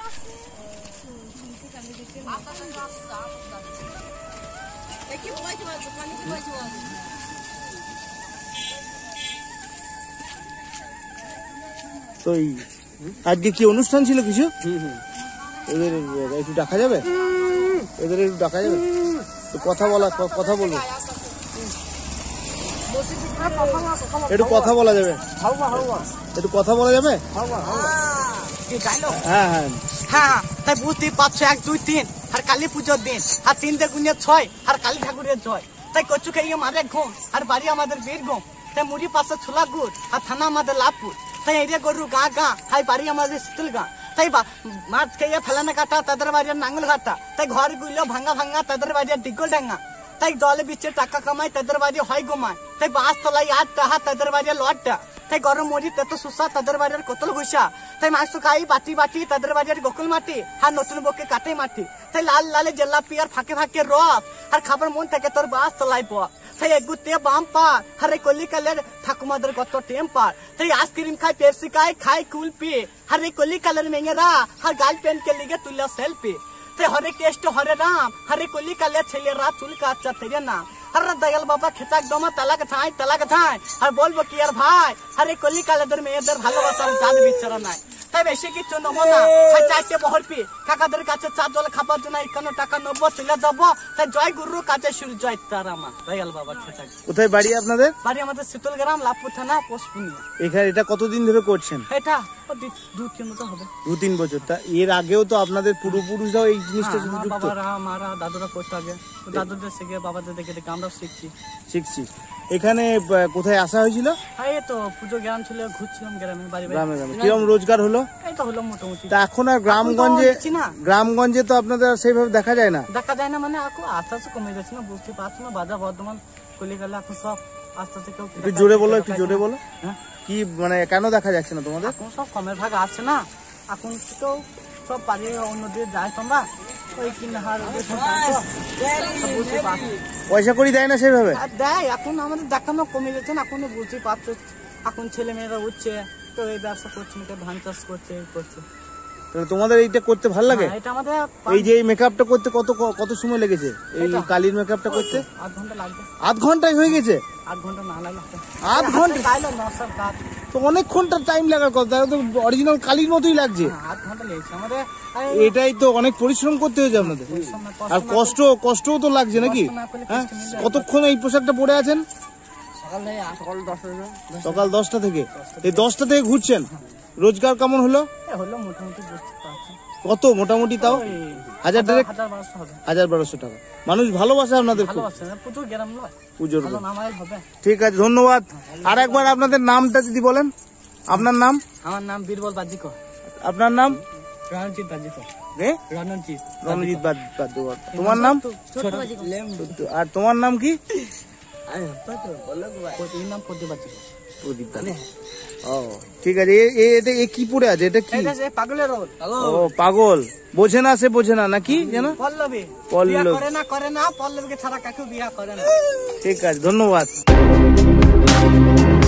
তো আজকে কি অনুষ্ঠান ছিল কিছু? এদের একটু ডাকা যাবে? এদের একটু ডাকা যাবে? তো কথা বলবো, একটু কথা বলা যাবে? একটু কথা বলা যাবে? হ্যাঁ হ্যাঁ হ্যাঁ, তাই বুঝতেই পারছো 1 2 3 আর কালী পুজোর দিন আর 3 × 6 আর কালী ঠাকুরের জয়। তাই কচু খাইয়ে মারে ঘুম আর বাড়ি আমাদের বীরভূম। তাই মুড়ি পাশে ছোলা গুড় আর থানা আমাদের লাভপুর। তাই এরিয়া গরু গা গা হাই বাড়ি আমাদের শীতল গা। তাই মাছ খেয়ে ফেলানো কাটা তাদের বাড়ির নাঙ্গল ঘাটা। তাই ঘর গুলো ভাঙা ভাঙা তাদের বাড়ির ডিগল ডাঙ্গা। তাই দলে বিচে টাকা কামায় তাদের বাড়ি হয় গোমায়। তাই বাস তলাই 8 টাকা তাদের বাড়ির লটটা। তাই গরম মরি তেতো সুসা তাদের বাড়ির কতল ঘুষা। তাই মাংস খাই বাটি বাটি তাদের বাড়ির গোকুল মাটি আর নতুন বকে কাটে মাটি। তাই লাল লালে জেলাপি আর ফাঁকে ফাঁকে রস আর খাবার মন থাকে তোর বাস তলাই পর। তাই এগুতে বাম পার আরে কলিকালের ঠাকুমাদের কত টেম্পার। তাই আইসক্রিম খাই পেপসি খাই কুলপি আরে কলিকালের মেঙেরা আর গার্লফ্রেন্ড के लिए तुला सेल्फी। ते हरे केस्ट हरे राम हरे कोली काले छेलेरा चुल का अच्छा तेरे नाम हरे दयाल बाबा खेताक दमा तलाक थाय আর বলবো কি আর ভাই আরে কোলি কালেদের মেয়েদের ভালোবাসার জাত বিচারা নাই। তাই বেশি কিছু নেবো না, তাই চাইতে বহরপি কাকাদের কাছে চা জল খাবার জন্য 51 টাকা নেবো চলে যাবো। তাই জয় গুরু কাজে শুরু জয় তারামা দয়াল বাবা খেতাক। কোথায় বাড়ি আপনাদের? বাড়ি আমাদের শীতলগ্রাম লাভপুর থানা পোস্টপুনিয়া। এখানে এটা কতদিন ধরে করছেন? এটা 2-3 মতো হবে। 2-3 বছর। তা এর আগেও তো আপনাদের পূর্বপুরুষরাও এই জিনিসটা শুধু যুক্ত? বাবারা মারা দাদুরা করতে আগে, দাদুদের শিখে বাবাদের দেখে দেখে আমরাও শিখছি। এখানে কোথায় আসা হয়েছিল? এই তো পুজো গ্রাম ছিল, ঘুরছিলাম গ্রামে বাড়ি গ্রামে। কিরকম রোজগার হলো? এই তো হলো মোটামুটি। তা এখন আর গ্রামগঞ্জে তো আপনাদের সেইভাবে দেখা যায় না মানে এখন আস্তে আস্তে কমে যাচ্ছে না, বুঝতে পারছো না। বাজার বর্ধমান কলিকালে এখন সব আস্তে আস্তে কেউ একটু জোরে বলো হ্যাঁ কি মানে কেন দেখা যাচ্ছে না তোমাদের? এখন সব কমের ভাগ আছে না, এখন কেউ সব পারে অন্যদের যায় তোমরা ওই কিনাহার পয়সা করি দেয় না সেভাবে? দেয়, এখন আমাদের দেখানো কমে গেছে না। এখন বুঝতে পারছো এখন ছেলে মেয়েরা উঠছে তো এই ব্যবসা করছে, ধান চাষ করছে তোমাদের এইটা করতে ভালো লাগে? এই যে এই মেকআপটা করতে কত সময় লেগেছে? এই কালির মেকআপটা করতে 8 ঘন্টা লাগবে। 8 ঘন্টায় হয়ে গেছে? 8 ঘন্টা না লাগলে 8 ঘন্টা তো অনেক ঘন্টা টাইম লাগার কথা, তো অরিজিনাল কালির মতোই লাগছে। 8 ঘন্টা লেগেছে আমাদের। এটাই তো অনেক পরিশ্রম করতে হয়েছে আপনাদের, আর কষ্টও তো লাগছে নাকি? হ্যাঁ, কতক্ষণ এই পোশাকটা পরে আছেন? সকাল 10টা থেকে। এই 10টা থেকে ঘুরছেন। রোজগার কেমন হলো? মোটামুটি কত মোটামুটি? তাও 1000-1200 টাকা। মানুষ ভালোবাসে আপনাদের পুজোর। ঠিক আছে, ধন্যবাদ। আর একবার আপনাদের নামটা যদি বলেন। আপনার নাম? আমার নাম বীরবল বাজিকর। আপনার নাম? রণজিৎ বাজিকর। রণজিৎ বাজিকর। তোমার নাম? আর তোমার নাম কি? ঠিক আছে। এটা কি পড়ে আছে? এটা কি? পাগল বোঝে না, সে বোঝে না নাকি যেন? পল্লবী করে না পল্লবীকে ছাড়া কাকেও বিয়া করে না। ঠিক আছে, ধন্যবাদ।